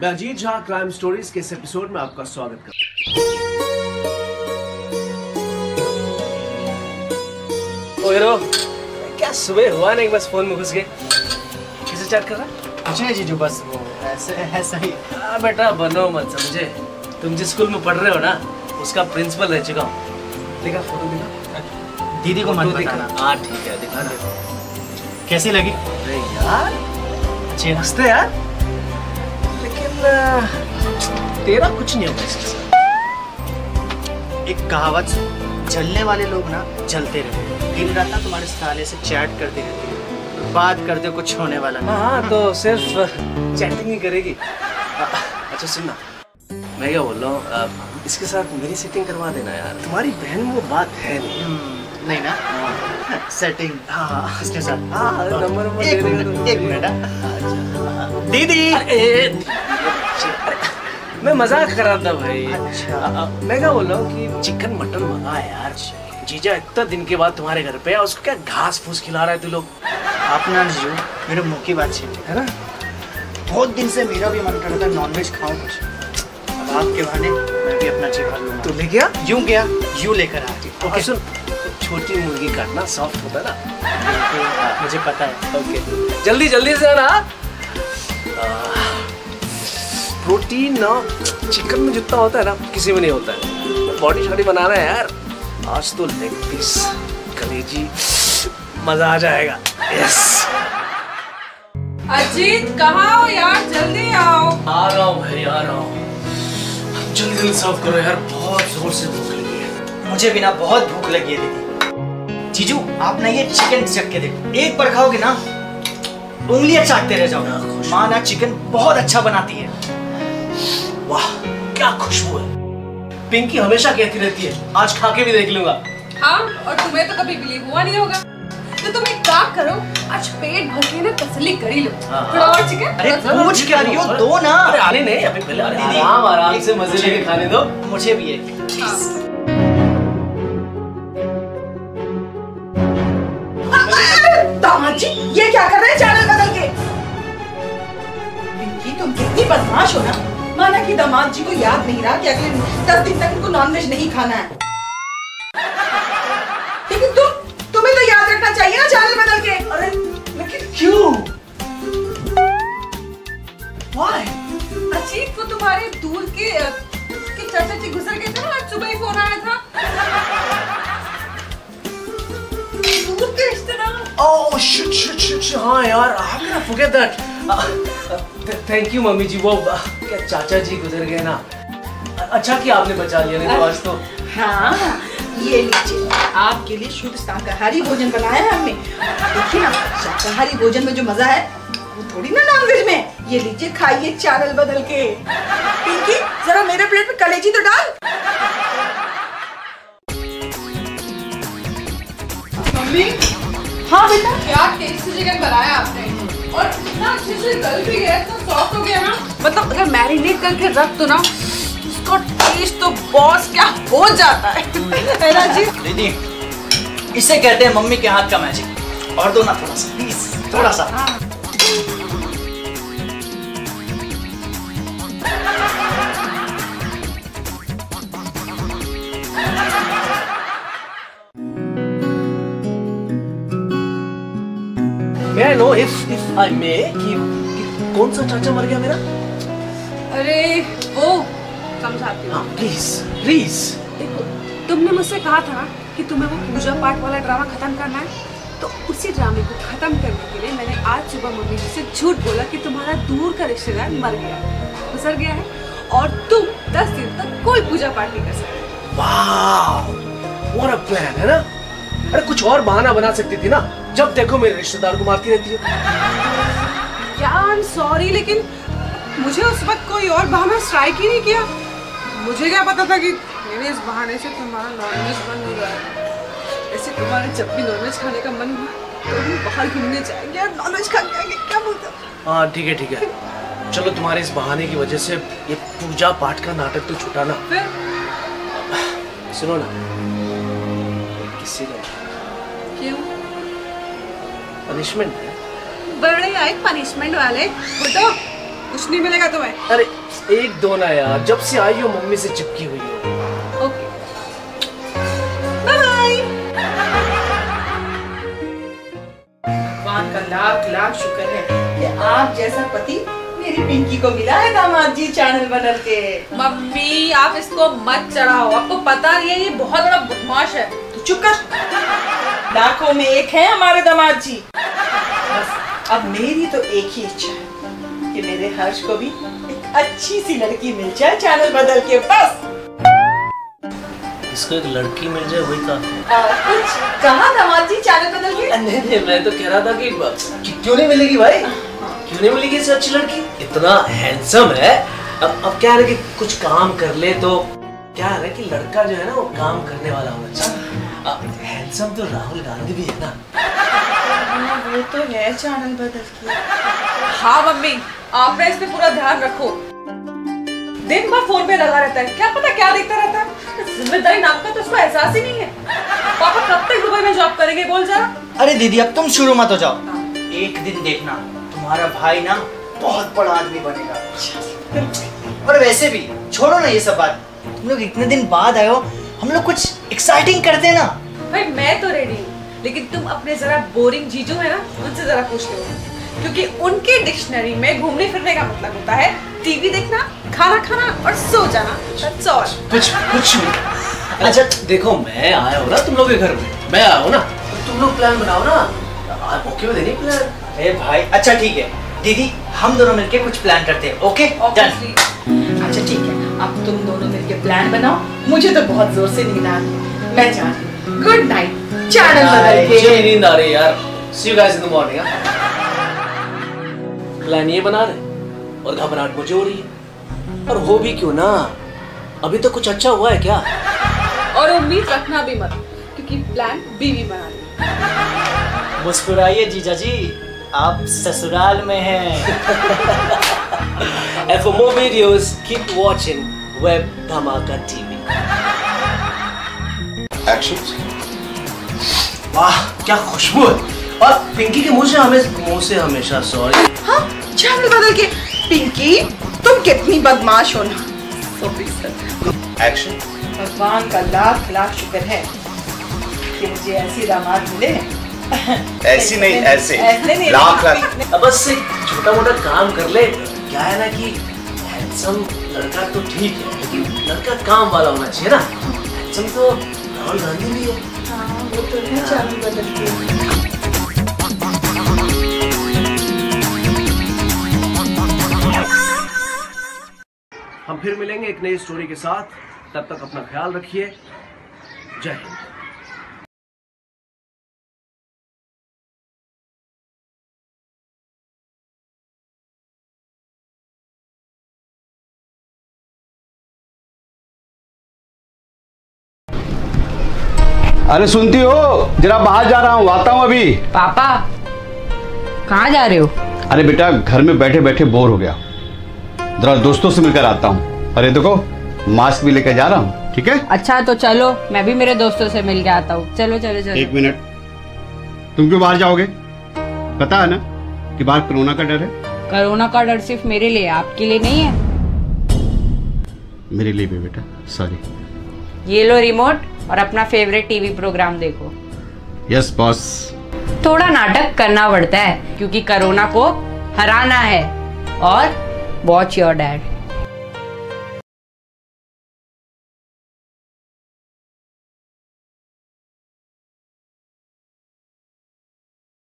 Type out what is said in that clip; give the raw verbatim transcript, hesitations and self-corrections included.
मैं Ajit Jha crime stories के इस एपिसोड में आपका स्वागत करता हूँ। हीरो, क्या सुबह हुआ नहीं बस फोन में घुस गए? किसे चैट कर रहा? कुछ नहीं जीजू, बस वो ऐसे ऐसा ही। हाँ बेटा, बनो मत समझे। तुम जिस स्कूल में पढ़ रहे हो ना, उसका प्रिंसिपल रह चुका हूँ। दिखा फोटो, दिखा दीदी को मत बताना। हाँ ठीक है, दिखा दे। कैसी लगी? अरे यार अच्छी मस्त है यार, लेकिन तेरा कुछ नहीं होगा इसके साथ। एक कहावत, जलने वाले लोग ना जलते रहते, दिन रात ना तुम्हारे साले से चैट करते रहते, बात करते कुछ होने वाला नहीं। हाँ तो सिर्फ चैटिंग ही करेगी। अच्छा सुनना, मैं क्या बोल रहा हूँ, इसके साथ मेरी सेटिंग करवा देना यार। तुम्हारी बहन वो बात है नहीं। नहीं ना? सेटिंग हाँ इसके साथ। हाँ नंबर एक मिनट एक मिनट दीदी। मैं मजाक कर रहा था भाई। अच्छा मैं क्या बोल रहा हूँ कि चिकन मटन मंगा यार। जीजा इतना दिन के बाद तुम्हारे घर पे, उसको क्या घास फूस खिला रहा है तू लोग? आप ना जीजू मेरे मुंह की बात छीन है ना। बहुत दिन से मेरा भी मन कर रहा था नॉनवेज खाऊं कुछ। अब आपके बहाने मैं भी अपना चिकन लूंगा। तू ले गया? यूं गया यूं लेकर आती। ओके सुन, छोटी मुर्गी काटना सॉफ्ट होता है ना, मुझे पता है। ओके जल्दी जल्दी से ना। प्रोटीन ना चिकन में जितना होता है ना किसी में नहीं होता है। बॉडी शॉडी बनाना है यार। आज तो लेग पीस, कलेजी, मजा आ जाएगा। यस अजीत कहाँ हो यार, जल्दी आओ। आ रहा हूँ भाई, आ रहा हूँ। जल्दी जल्दी सर्व करो यार, बहुत जोर से भूख लगी है। मुझे भी ना बहुत भूख लगी है दीदी। जीजू आप ना ये चिकन चख के देखो, एक बार खाओगे ना उंगलियां चाटते रह जाओगे। माँ ना चिकन बहुत अच्छा बनाती है। वाह क्या खुशबू है। पिंकी हमेशा कहती रहती है, आज खा के भी देख लूंगा। हाँ और तुम्हें तो कभी बिलीव हुआ नहीं होगा, तो तुम एक काम करो, आज पेट भर के ना तसल्ली कर ही लो। थोड़ा और चिकन। अरे पूछ क्या रही हो, दो ना। अरे आने नहीं, अभी पहले दीदी आराम आराम से मजे लेके खाने दो। मुझे भी एक दामाद जी ये क्या कर रहे हैं चैनल बदल के? पिंकी तुम कितनी बदमाश हो ना। माना कि दामाद जी को याद नहीं रहा कि अगले दस दिन तक इनको नॉनवेज नहीं खाना है, लेकिन तुम तुम्हें तो याद रखना चाहिए ना चैनल बदल के। अरे लेकिन क्यों? Why? अजीत वो तुम्हारे दूर के के चाचा जी गुजर गए थे ना, आज सुबह ही फोन आया था। दूर के रिश्तेदार। Oh shit shit shit shit, हाँ यार, how can I forget that? Thank you mummy ji, वो क्या चाचा जी गुजर गए ना। अच्छा कि आपने बचा लिया, नहीं तो आज तो। हाँ ये लीजिए, आपके लिए शुद्ध शाकाहारी भोजन बनाया है हमने। देखिए ना, शाकाहारी भोजन में जो मजा है वो थोड़ी ना नॉनवेज में। ये लीजिए खाइए चैनल बदल के। पिंकी जरा मेरे प्लेट में कलेजी तो डाल। मम्मी। हाँ बेटा। क्या टेस्टी चिकन बनाया आपने, और इतना अच्छे से गल भी गया, इतना सॉफ्ट हो गया ना। मतलब अगर मैरिनेट करके रख दो ना, उसका टेस्ट तो बॉस क्या हो जाता है। है ना जी? दीदी इसे कहते हैं मम्मी के हाथ का मैजिक। और दो ना थोड़ा सा प्लीज, थोड़ा सा। May I know if if I may कि, कि कौन सा चाचा मर गया मेरा? अरे वो समझाती हूँ। हाँ प्लीज प्लीज। देखो तुमने मुझसे कहा था ना कि तुम्हें वो पूजा पाठ वाला ड्रामा खत्म करना है, तो उसी ड्रामे को खत्म करने के लिए मैंने आज सुबह मम्मी जी से झूठ बोला कि तुम्हारा दूर का रिश्तेदार मर गया, गुजर गया है, और तुम दस दिन तक कोई पूजा पाठ नहीं कर सकते। वाह व्हाट अ प्लान है ना। अरे कुछ और बहाना बना सकती थी ना, जब देखो मेरे रिश्तेदार को मारती रहती है। क्या आई एम सॉरी, लेकिन मुझे उस वक्त कोई और बहाना स्ट्राइक ही नहीं किया। मुझे क्या पता था कि मेरे इस बहाने से तुम्हारा नॉनवेज बंद हो जाएगा। ऐसे तुम्हारे जब भी नॉनवेज खाने का मन हुआ तो हम बाहर घूमने जाएंगे और नॉनवेज खा के आएंगे, क्या बोलते हो? हाँ ठीक है ठीक है, चलो तुम्हारे इस बहाने की वजह से ये पूजा पाठ का नाटक तो छूटा ना। फिर सुनो ना, किसी का क्यों? पनिशमेंट है। बड़े आए पनिशमेंट वाले, फुटो कुछ नहीं मिलेगा तुम्हें। अरे एक दो ना यार, जब से आई हो मम्मी से चिपकी हुई हो। Okay bye bye. भगवान का लाख लाख शुक्र है कि आप जैसा पति मेरी पिंकी को मिला है दामाद जी चैनल बदल के। मम्मी आप इसको मत चढ़ाओ, आपको पता नहीं है ये बहुत बड़ा बदमाश है। तू चुप कर, लाखों में एक है हमारे दामाद जी। बस अब मेरी तो एक ही इच्छा है कि मेरे हर्ष को भी एक अच्छी सी लड़की मिल जाए चैनल बदल के। बस इसको एक लड़की मिल जाए वही का। कुछ कहा दामाद जी चैनल बदल के? नहीं नहीं, मैं तो कह रहा था कि, कि क्यों नहीं मिलेगी भाई, क्यों नहीं मिलेगी इससे अच्छी लड़की। इतना हैंडसम है। अब अब क्या है कि कुछ काम कर ले तो क्या है कि लड़का जो है ना वो काम करने वाला होना चाहिए। हैंडसम तो राहुल गांधी भी है ना। वो तो है चैनल बदल के। हाँ मम्मी आप ना इसमें पूरा ध्यान रखो, दिन भर फोन पे लगा रहता है, क्या पता क्या देखता रहता है। जिम्मेदारी नाम का तो उसको एहसास ही नहीं है। पापा कब तक दुबई में जॉब करेंगे बोल जरा। अरे दीदी अब तुम शुरू मत हो जाओ, एक दिन देखना तुम्हारा भाई ना बहुत बड़ा आदमी बनेगा। और वैसे भी छोड़ो ना ये सब बात, तुम लोग इतने दिन बाद आए हो, हम लोग कुछ एक्साइटिंग करते हैं ना। भाई मैं तो रेडी हूँ, लेकिन तुम अपने जरा बोरिंग जीजू है ना उनसे जरा पूछ लो, क्योंकि उनके डिक्शनरी में घूमने फिरने का मतलब होता है टीवी देखना, खाना खाना और सो जाना। That's all। कुछ कुछ नहीं। अच्छा देखो मैं आया हूँ ना तुम लोग के घर में, मैं आया हूँ ना तो तुम लोग प्लान बनाओ ना, ओके में देनी प्लान। ए भाई अच्छा ठीक है दीदी, हम दोनों मिलके कुछ प्लान करते हैं। Okay done. अच्छा ठीक है, अब तुम दोनों मिलके प्लान बनाओ। मुझे तो बहुत जोर से नींद आ रही है, मैं जा रही हूँ। गुड नाइट चैनल बदल के। मुझे नींद आ रही है यार। See you guys in the morning. Plan ये बना रहे और घबराहट मुझे हो रही है, और हो भी क्यों ना, अभी तो कुछ अच्छा हुआ है क्या। और उम्मीद रखना भी मत, क्योंकि प्लान बीवी बना रही है। मुस्कुराइए जीजा जी, आप ससुराल में हैं। And for more videos, keep watching Web Dhamaka T V. Action. वाह क्या खुशबू है, और पिंकी के मुंह से हमें मुंह से हमेशा सॉरी। हाँ चैनल बदल के। पिंकी तुम कितनी बदमाश हो ना। Sorry sir. Action. भगवान का लाख लाख शुक्र है कि मुझे ऐसी दामाद मिले हैं। ऐसी नहीं ऐसे ऐसे नहीं, लाख लाख। अब बस एक छोटा मोटा काम कर ले, क्या है ना कि हैंडसम लड़का तो ठीक है, लेकिन लड़का काम वाला होना चाहिए ना। हैंडसम तो राहुल गांधी भी है। हाँ वो तो है चैनल बदल के। हम फिर मिलेंगे एक नई स्टोरी के साथ, तब तक अपना ख्याल रखिए। जय हिंद। अरे सुनती हो, जरा बाहर जा रहा हूँ, आता हूँ अभी। पापा कहाँ जा रहे हो? अरे बेटा घर में बैठे बैठे बोर हो गया, जरा दोस्तों से मिलकर आता हूँ। अरे देखो मास्क भी लेकर जा रहा हूँ, ठीक है? अच्छा तो चलो, मैं भी मेरे दोस्तों से मिल के आता हूँ। चलो चलो चलो। एक मिनट, तुम क्यों बाहर जाओगे? पता है ना कि बाहर कोरोना का डर है। कोरोना का डर सिर्फ मेरे लिए, आपके लिए नहीं है। मेरे लिए भी बेटा, सॉरी। ये लो रिमोट और अपना फेवरेट टीवी प्रोग्राम देखो। Yes boss. थोड़ा नाटक करना पड़ता है क्योंकि कोरोना को हराना है। और वॉच योर डैड।